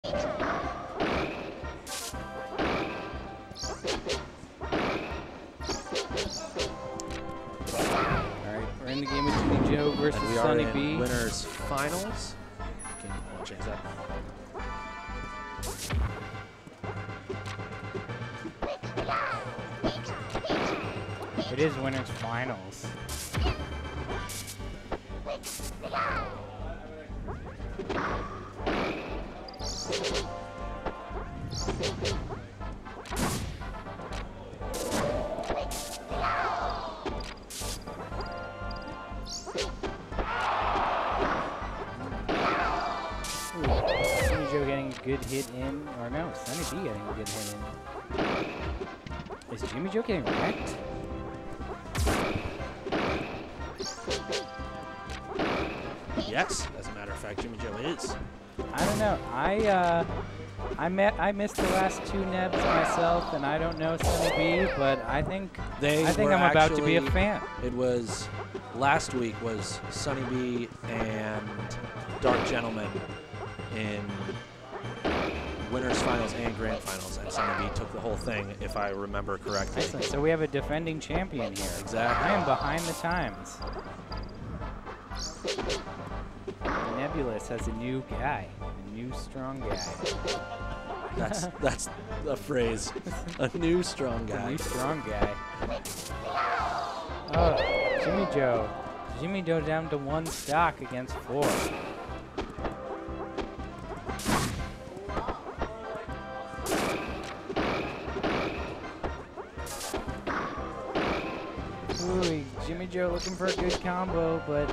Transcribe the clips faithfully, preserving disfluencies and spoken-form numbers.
We're in the game with Jimmy Joe versus SunnyB. Winners finals. Can you change that? It is winners finals. Good hit in, or no, SunnyB getting a good hit in. Is Jimmy Joe getting wrecked? Yes, as a matter of fact, Jimmy Joe is. I don't know. I uh, I met I missed the last two Nebs myself, and I don't know SunnyB, but I think they I think were I'm about to be a actually, fan. It was last week was SunnyB and Dark Gentleman in winners finals and grand finals, and SunnyB took the whole thing, if I remember correctly. Excellent. So we have a defending champion here. Exactly. I am behind the times. Nebulous has a new guy, a new strong guy. That's that's a phrase. A new strong guy. A new strong guy. Oh, Jimmy Joe. Jimmy Joe down to one stock against four. Ooh, Jimmy Joe looking for a good combo, but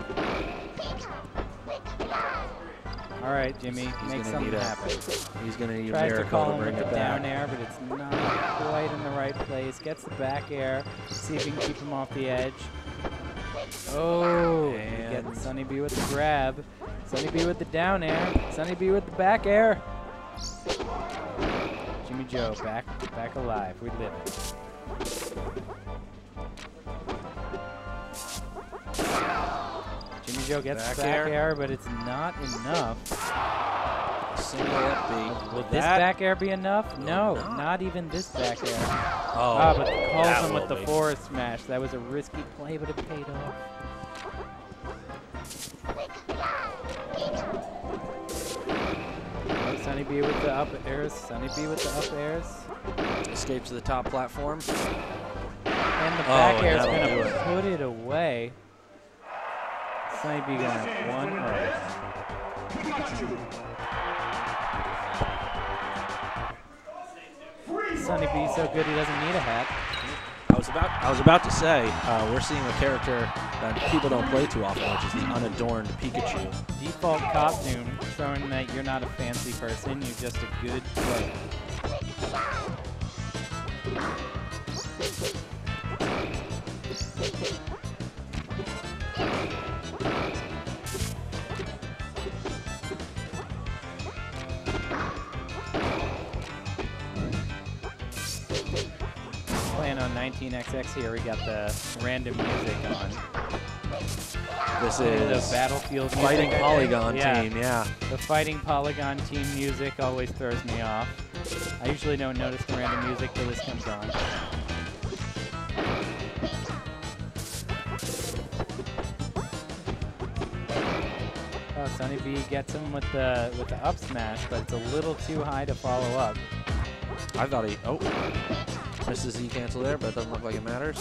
all right, Jimmy, he's make gonna something need a, happen. He's gonna need Tries a miracle to call to him bring with it the back. down air, but it's not quite in the right place. Gets the back air. See if he can keep him off the edge. Oh, and getting SunnyB with the grab. SunnyB with the down air. SunnyB with the back air. Jimmy Joe back, back alive. We live it. Jimmy Joe gets back the back air. air, but it's not enough. Single up B. Will With this that, back air be enough? No, not. not even this back air. Oh, Ah, but calls that him with will the be. forward smash. That was a risky play, but it paid off. Oh, SunnyB with the up airs. SunnyB with the up airs. Escape to the top platform. And the Oh, back and air is that'll going do to it. put it away. SunnyB going to one oh. SunnyB so good he doesn't need a hat. I was about I was about to say uh, we're seeing a character that people don't play too often, which is the unadorned Pikachu. Default cop tune, showing that you're not a fancy person, you're just a good player. Playing on nineteen X X here, we got the random music on. This The is Battlefield music, Fighting I think. Polygon Yeah. team, yeah. The Fighting Polygon team music always throws me off. I usually don't notice the random music till this comes on. Oh, SunnyB gets him with the with the up smash, but it's a little too high to follow up. I thought he oh missed the Z cancel there, but it doesn't look like it matters.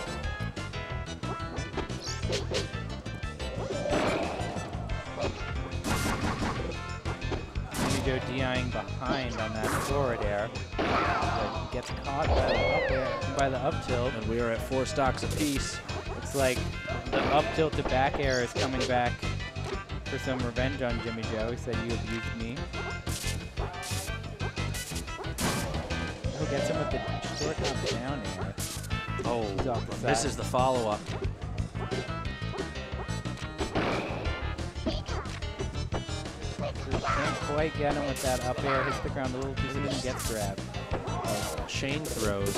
Jimmy Joe D I-ing behind on that forward air, but gets caught by the up air, by the up tilt. And we are at four stocks apiece. Looks like the up tilt to back air is coming back for some revenge on Jimmy Joe. He said, "You abused me." Oh, gets him with the short hop down air. Oh, He's off the this side. is the follow-up. Can't quite get him with that up air. Hits the ground a little too soon and gets grabbed. Chain throws.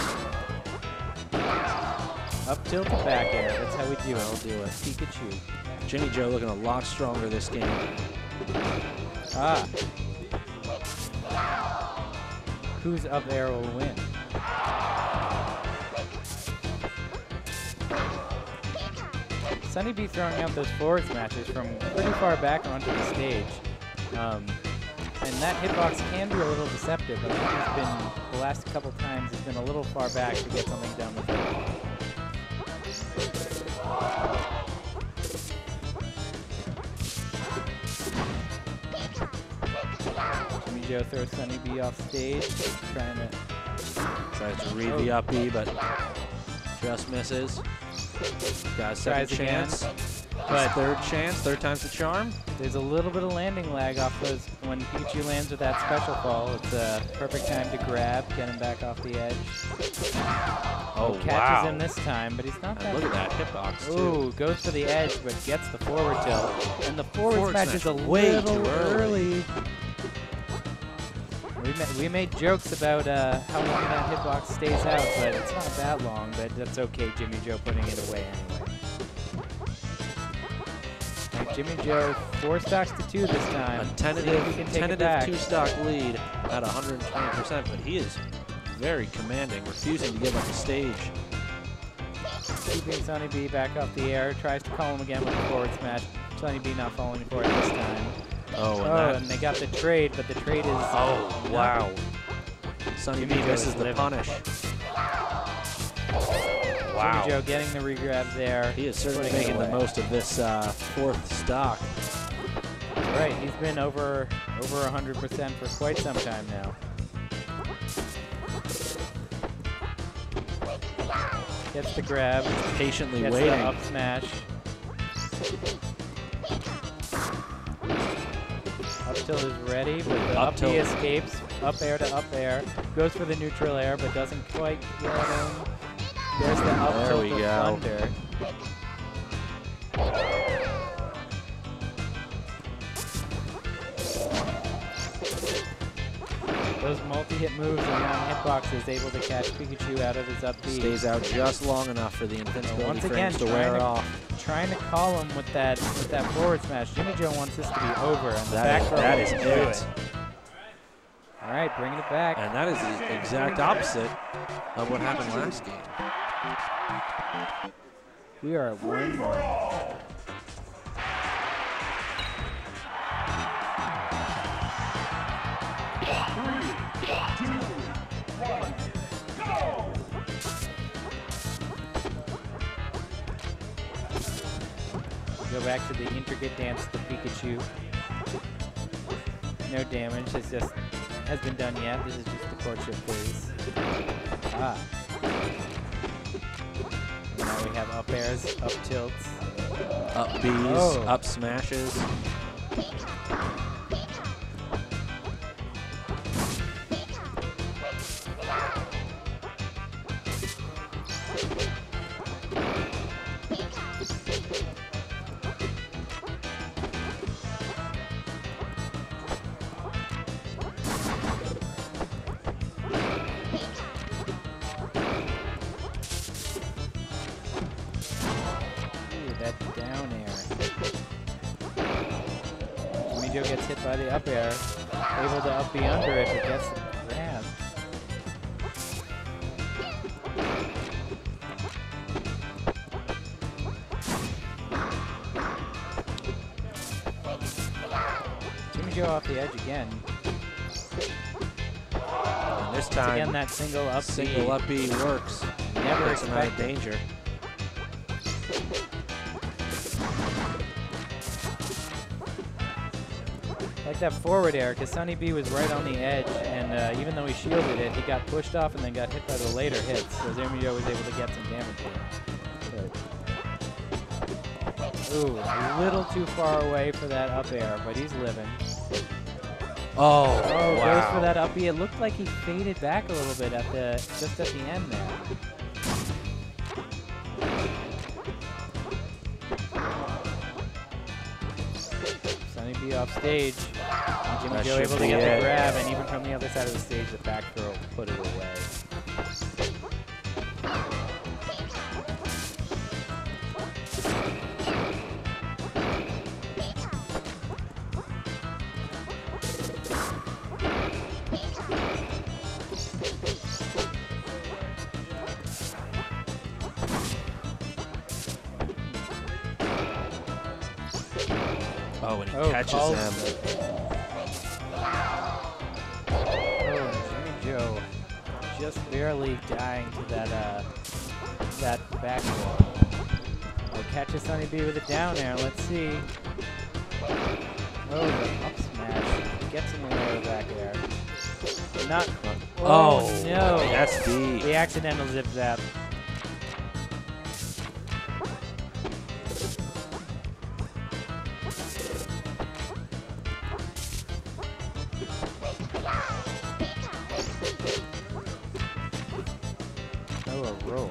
Up tilt to back air. That's how we do it. I'll do it. Pikachu. Jimmy Joe looking a lot stronger this game. Ah. whose up air will win. SunnyB throwing out those forward smashes from pretty far back onto the stage. Um, and that hitbox can be a little deceptive. I think it's been, the last couple times, it's been a little far back to get something done with it. Jimmy Joe throws SunnyB off stage, trying to... Tries to read oh. the up B, but just misses. Got a second Tries chance. again. But third chance, third time's the charm. There's a little bit of landing lag off those. When Pikachu lands with that special fall, it's a perfect time to grab, get him back off the edge. Oh, catches wow. him this time, but he's not And that. look at that hitbox, too. Ooh, goes for the edge, but gets the forward tilt. And the forward, Forward smash is a smash way little too early. early. We, ma we made jokes about uh, how long that hitbox stays out, but it's not that long, but that's okay, Jimmy Joe putting it away anyway. And Jimmy Joe, four stocks to two this time. A tentative, See if he can take it tentative back. two-stock lead at one hundred twenty percent, but he is very commanding, refusing to give up the stage. Keeping SunnyB back off the air, tries to call him again with a forward smash. SunnyB not falling for it this time. Oh, and, Oh, that, and they got the trade, but the trade is... oh wow. SunnyB Jimmy Joe misses is the living. punish. Wow. Jimmy Joe getting the regrab there. He is certainly putting it making the away. most of this uh, fourth stock. Right, he's been over over one hundred percent for quite some time now. Gets the grab. Patiently Gets waiting. the up smash. Up tilt is ready, but the Up up, tilt. B escapes. Up air to up air. Goes for the neutral air, but doesn't quite get him. There's the up There tilt we of go. Thunder. Those multi-hit moves around hitboxes able to catch Pikachu out of his up B. Stays out just long enough for the invincibility Once frames again, to wear trying to- off. Trying to call him with that with that forward smash. Jimmy Joe wants this to be over, and the That back is, throw that will is do it. All right, bringing it back. And that is the exact opposite of what happened last game. We are at one more. Go back to the intricate dance to Pikachu. No damage. It's just has been done yet. This is just the courtship phase. Ah. And now we have up airs, up tilts. Up Bs, Oh. up smashes. Ooh, that down air. Jimmy Joe gets hit by the up air. Able to up B under it, but gets the grab. Jimmy Joe off the edge again. And this Once time, again, that single up B. single up B works. Never Puts him out of expected. danger. Like that forward air, because SunnyB was right on the edge, and uh, even though he shielded it, he got pushed off and then got hit by the later hits. So Jimmy Joe was able to get some damage here. But, ooh, a little too far away for that up air, but he's living. Oh, Oh, wow. goes for that up B. It looked like he faded back a little bit at the just at the end there. SunnyB off stage. And Jimmy That Joe should able to be get it. the grab, and even from the other side of the stage, the back throw put it away. Oh, and he Oh, catches calls him. Oh, and Jimmy Joe just barely dying to that uh, that back roll. Oh, catches SunnyB with a down air. Let's see. Oh, the up smash gets in the way of the back air. Not. Oh, Oh, no! that's deep. The accidental zip zap. Oh, a roll.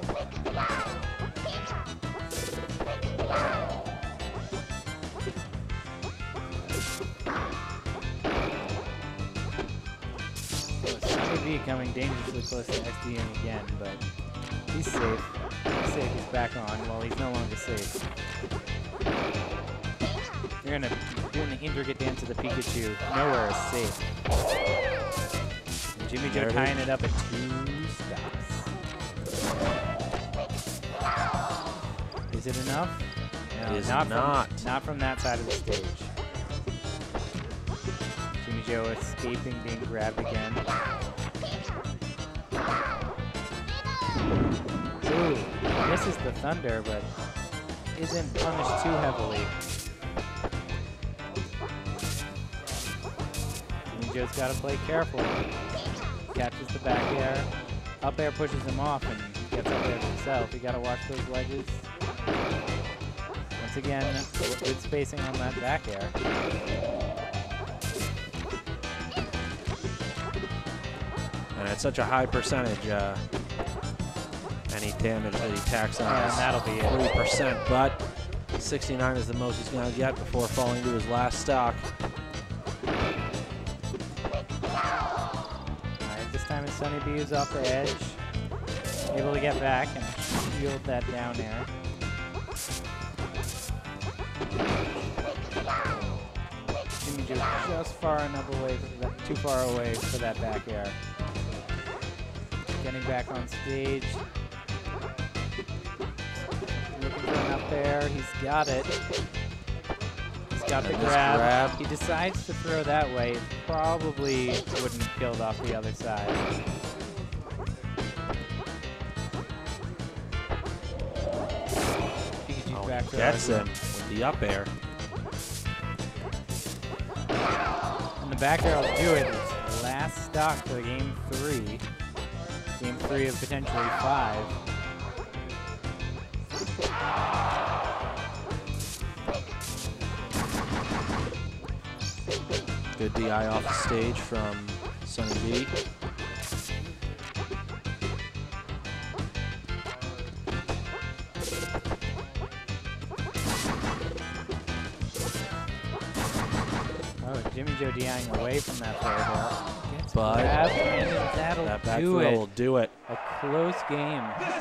SunnyB coming dangerously close to X D ing again, but he's safe. He's safe. He's back on. Well, he's no longer safe. You're gonna doing the intricate dance of the Pikachu. Nowhere is safe. And Jimmy Joe tying it up at two stops. Is it enough? No, It is not. not. From, not from that side of the stage. Jimmy Joe escaping being grabbed again. Ooh, misses the thunder, but isn't punished too heavily. Jimmy Joe's got to play careful. Catches the back air. Up air pushes him off and gets up there himself. You got to watch those ledges. Once again, good spacing on that back air. And at such a high percentage, uh, any damage that he tacks on And is that'll be it. three percent, but sixty-nine is the most he's going to get before falling to his last stock. Alright, this time it's SunnyB is off the edge. Able to get back and shield that down air. Jimmy Joe just far enough away, for that, too far away for that back air. Getting back on stage. Looking for an up air. He's got it. He's got the And this grab. grab. He decides to throw that way. It probably wouldn't have killed off the other side. Pikachu's Oh, back he to gets that. him with the up air. And the back air will do it. It's the last stock for game three. Game three of potentially five. Good D I off the stage from SunnyB. Oh, Jimmy Joe DIing away from that player ball. Gets But grabbed, and that'll that back do throw it. will do it. A close game.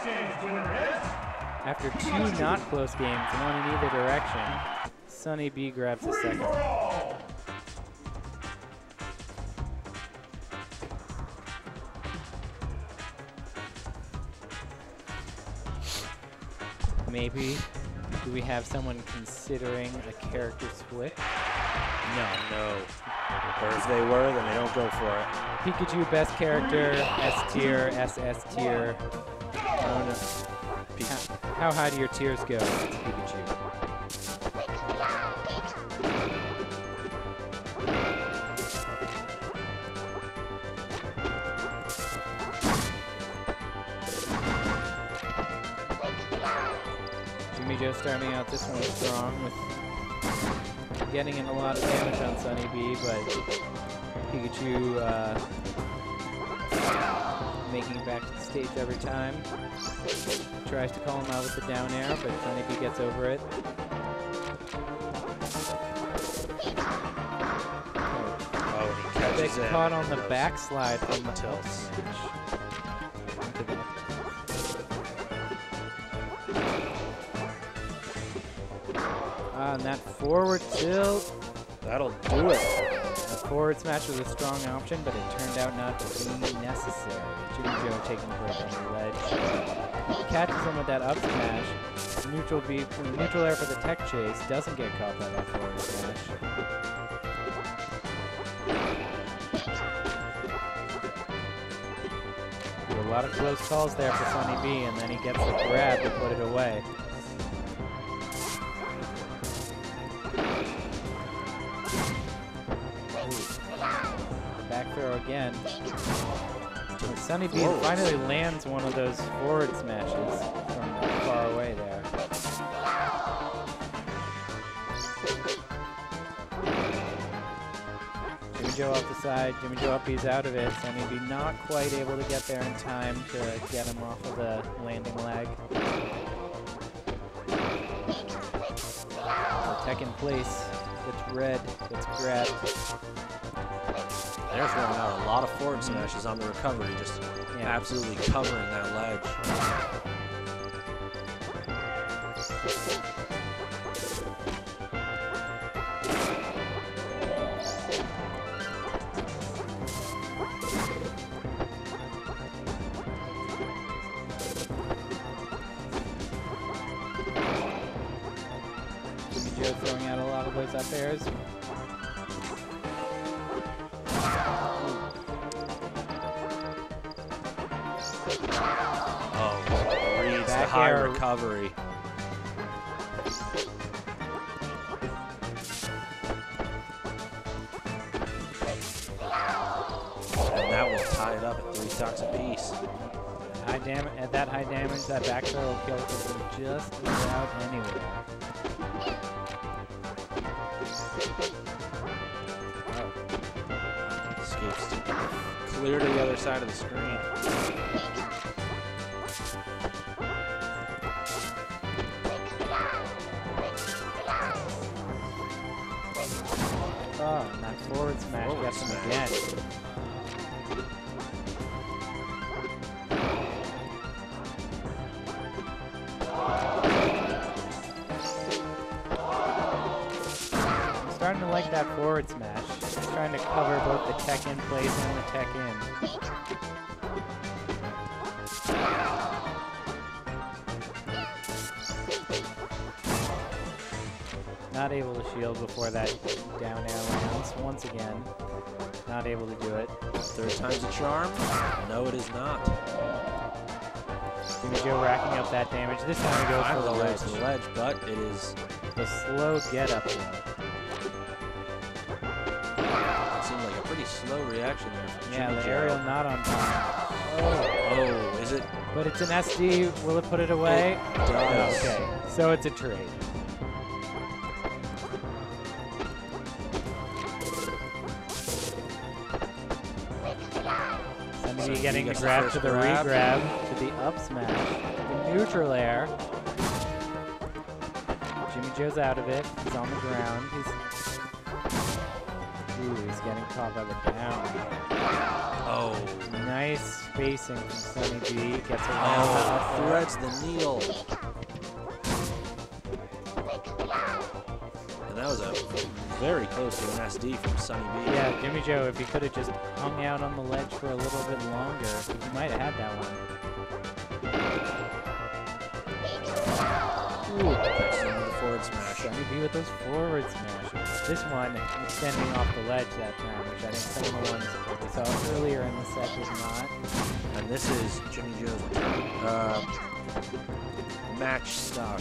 After two not close games, one in either direction, SunnyB grabs the second. Maybe, do we have someone considering a character switch? No. No. Or if they were, then they don't go for it. Pikachu, best character, S tier, S S tier. Oh no. How, how high do your tiers go, Pikachu? Jimmy Joe starting out this one strong with getting in a lot of damage on SunnyB, but Pikachu uh, making it back to the stage every time. Tries to call him out with the down air, but SunnyB gets over it. Oh, and he They catches it. caught on the backslide from the Tilts. Ah, and that forward tilt. That'll do it. That's forward smash was a strong option, but it turned out not to be necessary. Jimmy Joe taking the break on the ledge. Catches him with that up smash. Neutral beat, neutral air for the tech chase. Doesn't get caught by that forward smash. A lot of close calls there for SunnyB, and then he gets the grab to put it away. Back throw again. SunnyB finally lands one of those forward smashes from far away there. Jimmy Joe off the side. Jimmy Joe up, he's out of it. SunnyB not quite able to get there in time to get him off of the landing leg. The tech in place. Gets red. Gets grabbed. They're throwing out a lot of forward smashes on the recovery, just yeah. absolutely covering that ledge. Jimmy Joe throwing out a lot of those up airs. High recovery. And that will tie it up at three stocks apiece. High damage at that high damage, that back throw will kill him just about anywhere. Oh. Escapes to clear to the other side of the screen. Oh, and that forward smash forward gets him smash. again. I'm starting to like that forward smash. He's trying to cover both the tech in place and the tech in. Not able to shield before that down air lands. Once again, not able to do it. Third time's a charm? No, it is not. Jimmy Joe racking up that damage. This time he goes for the ledge. the ledge, but it is the slow get up there. It seemed like a pretty slow reaction there from Yeah, Jimmy the Joe. aerial not on time. Oh. oh, is it? But it's an S D. Will it put it away? It does. Okay, so it's a trade. SunnyB getting the grab to the re-grab, to the up smash, the neutral air. Jimmy Joe's out of it. He's on the ground. He's Ooh, he's getting caught by the down. Oh. Nice spacing from SunnyB. Gets around oh, the threads the needle. And that was a very close to an S D from SunnyB. Yeah, Jimmy Joe, if he could have just hung out on the ledge for a little bit longer, he might have had that one. Ooh, the forward smash. SunnyB with those forward smashes. This one extending off the ledge that time, which I think some of the ones we saw earlier in the set did not. And this is Jimmy Joe's uh, match stock.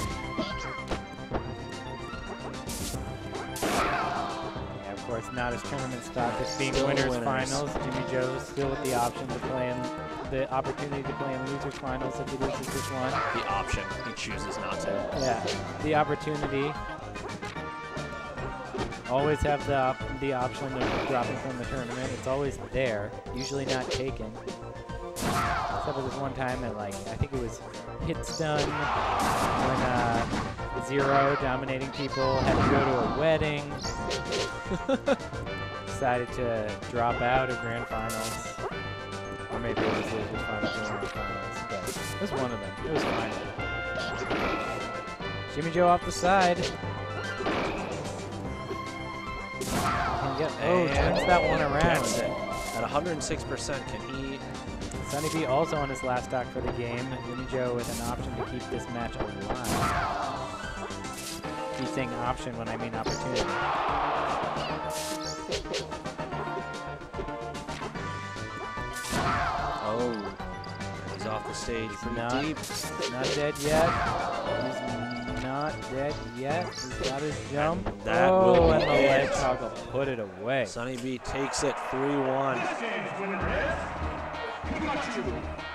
Yeah, of course, not as tournament stock. This being Still winners, winners finals, Jimmy Joe still with the option to play in the opportunity to play in losers finals if he loses this one. The option. He chooses not to. Yeah, the opportunity. Always have the op the option of dropping from the tournament. It's always there, usually not taken. Except for this one time at, like, I think it was hit stun when uh, Zero, dominating people, had to go to a wedding. Decided to drop out of grand finals. Or maybe it was losers finals or grand finals. But it was one of them. It was fine. Jimmy Joe off the side. can get, oh, turns that one around. Gets it. At one hundred six percent, can he? SunnyB also on his last stock for the game. Jimmy Joe with an option to keep this match alive. He's saying option when I mean opportunity. Oh, he's off the stage pretty Not, deep. not dead yet. He's not dead yet. He's got his jump. And that oh, will be and the leg it. toggle put it away. SunnyB takes it three one.